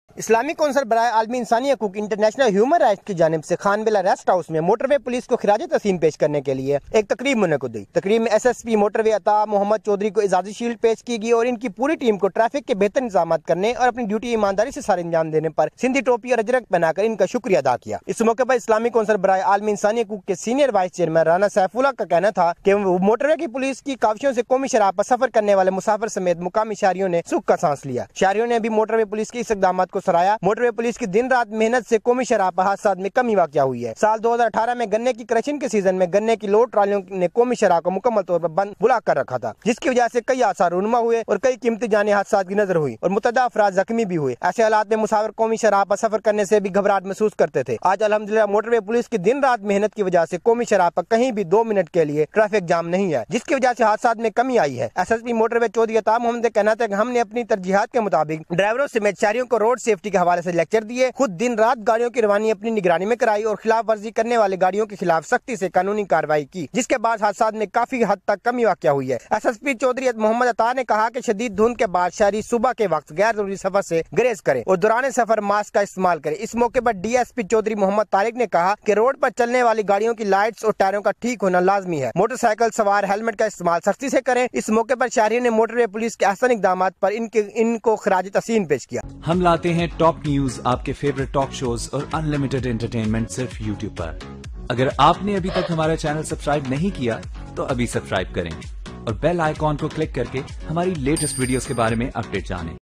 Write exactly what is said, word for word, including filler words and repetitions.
اسلامی کونسل برائے عالمی انسانی حقوق انٹرنیشنل ہیومن رائٹس کی جانب سے خان بلا ریسٹ ہاؤس میں موٹر وے پولیس کو خراج تحسین پیش کرنے کے لیے ایک تقریب منعقد ہوئی۔ تقریب میں S S P motorway Ata Muhammad Chaudhry کو اعزازی شیلڈ پیش کی گئی اور ان کی پوری ٹیم کو ٹریفک کے بہتر انتظامات کرنے اور اپنی ڈیوٹی ایمانداری سے سارے انجام دینے پر سندھی ٹوپی اور اجرک پہنا کر ان کا شکریہ ادا کیا۔ اس موقع پر اسلامی کونسل برائے عالمی انسانی حقوق کے senior vice chairman Rana Saifullah کا کہنا تھا کہ موٹر وے کی پولیس کی کاوشوں سے قومی شاہراہ پر سفر کرنے والے مسافر سمیت مقامی شہریوں نے سکھ کا سانس لیا۔ شہریوں نے بھی موٹر وے پولیس کے اس اقدامات کو سراہا۔ موٹر وے پولیس کی دن رات محنت سے قومی شاہراہ پر حادثات میں کمی واقع ہوئی ہے۔ سال دو ہزار اٹھارہ میں گنے کی کریشن کے سیزن میں گنے کی لوڈ ٹرالیوں نے قومی شاہراہ کو مکمل طور پر بند بلا کر رکھا تھا، جس کی وجہ سے کئی حادثات رونما ہوئے اور کئی قیمتی جانیں حادثات کی نظر ہوئی اور متعدد افراد زخمی بھی ہوئے۔ ایسے حالات میں مسافر قومی شاہراہ پر سفر کرنے سے بھی گھبراہٹ محسوس کرتے تھے۔ آج الحمدللہ موٹر وے پولیس کی دن رات محنت کی وجہ سے قومی شاہراہ پر کہیں بھی دو منٹ کے لیے ٹریفک جام نہیں ہے، جس کی وجہ سے حادثات میں کمی آئی ہے۔ S S P motorway Chaudhry Ata Muhammad کا کہنا تھا کہ ہم نے اپنی ترجیحات کے مطابق ڈرائیوروں سمیت شہریوں کو روڈ سیفٹی کے حوالے سے لیکچر دیے، خود دن رات گاڑیوں کی روانی اپنی نگرانی میں کرائی اور خلاف ورزی کرنے والے گاڑیوں کے خلاف سختی سے قانونی کارروائی کی، جس کے بعد حادثات میں کافی حد تک کمی واقع ہوئی ہے۔ S S P Chaudhry Muhammad Ata نے کہا کہ شدید دھند کے بعد شہری صبح کے وقت غیر ضروری سفر سے گریز کریں اور دوران سفر ماسک کا استعمال کریں۔ اس موقع پر D S P Chaudhry Muhammad Tariq نے کہا کہ روڈ پر چلنے والی گاڑیوں کی لائٹس اور ٹائروں کا ٹھیک ہونا لازمی ہے۔ موٹر سائیکل سوار ہیلمٹ کا استعمال سختی سے کریں۔ اس موقع پر شہریوں نے موٹر وے پولیس کے احسن اقدامات پر ان کے ان کو خراج تحسین پیش کیا۔ ہم لاتے ہیں ٹاپ نیوز، آپ کے فیورٹ ٹاک شوز اور ان لمیٹڈ انٹرٹینمنٹ صرف یوٹیوب پر۔ اگر آپ نے ابھی تک ہمارا چینل سبسکرائب نہیں کیا تو ابھی سبسکرائب کریں اور بیل آئیکن کو کلک کر کے ہماری لیٹسٹ ویڈیوز کے بارے میں اپڈیٹ جانیں۔